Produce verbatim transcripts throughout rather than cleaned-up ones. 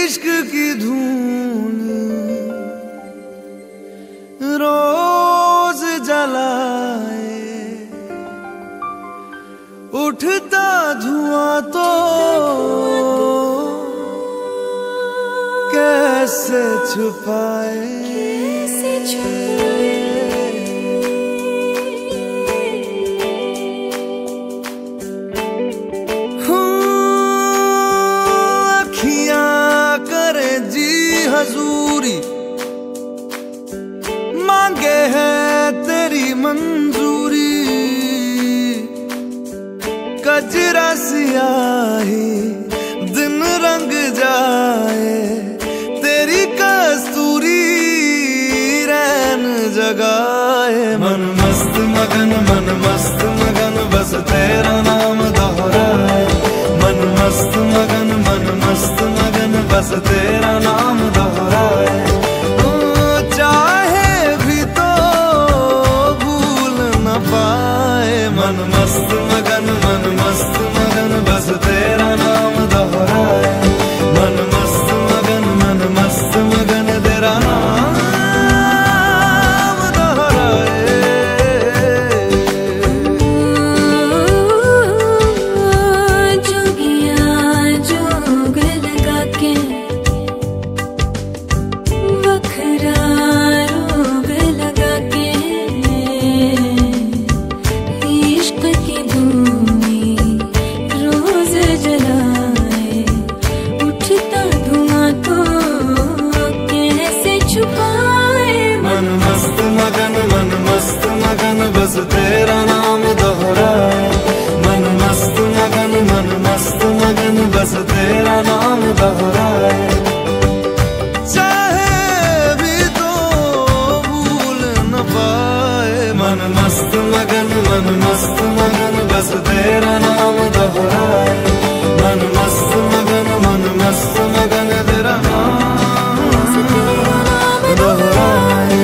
इश्क की धून रोज जलाए, उठता धुआं तो कैसे छुपाए, कैसे छुपाए। अखियां करे जी हजूरी, मांगे है तेरी मंजूरी, कजरा सियाही दिन रंग जाए, तेरी कस्तूरी रैन जगाए। मन मस्त मगन मन मस्त मगन बस तेरा नाम दोहराए, मन मस्त मगन मन मस्त मगन बस तेरा नाम दोहराए। चाहे भी तो भूल न पाए, मन मस्त मगन मन मस्त मगन बस तेरा नाम दोहराए, मन मस्त मगन मन मस्त मगन तेरा नाम दोहराए। जोगिया जोग लगा के वखरा रोग लगा के, इश्क की धूनी रोज जलाए, उठता धुआं तो कैसे छुपाए। मन मस्त मगन मन मस्त मगन बस तेरा नाम दोहराए, मन मस्त मगन मन मस्त मगन बस तेरा नाम दोहराए। चाहे भी तो भूल न पाए, मन मस्त मगन मन मस्त मगन बस तेरा नाम दोहराए, मन मस्त मगन मन मस्त मगन तेरा नाम दोहराए।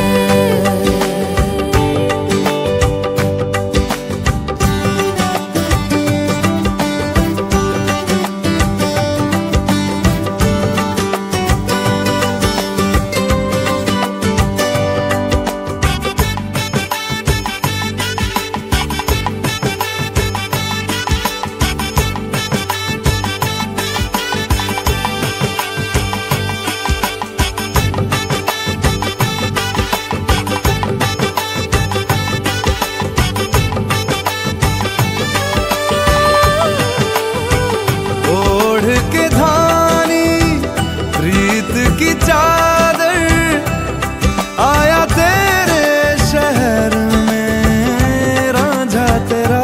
के धानी प्रीत की चादर, आया तेरे शहर में रांझा तेरा।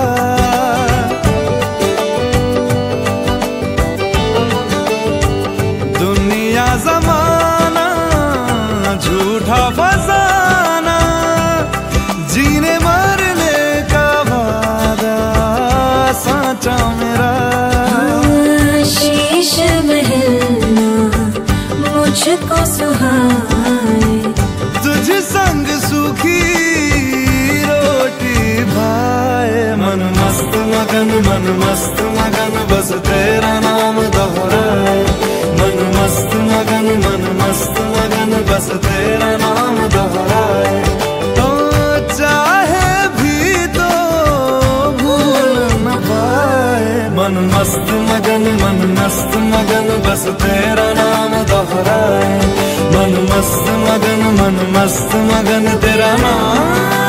दुनिया जमाना झूठा फसाना, जीने मरने का वादा साचा मेरा। शीश महलना मुझको सुहाए, तुझ संग सूखी रोटी भाए। मन मस्त मगन मन मस्त मगन बस तेरा नाम दोहराए, मन मस्त मगन मन मस्त मगन बस तेरा नाम दोहराए। तो चाहे भी तो भूल न पाए, मन मस्त मगन मन मस्त मगन बस तेरा नाम दोहराए, मन मस्त मगन मन मस्त मगन तेरा नाम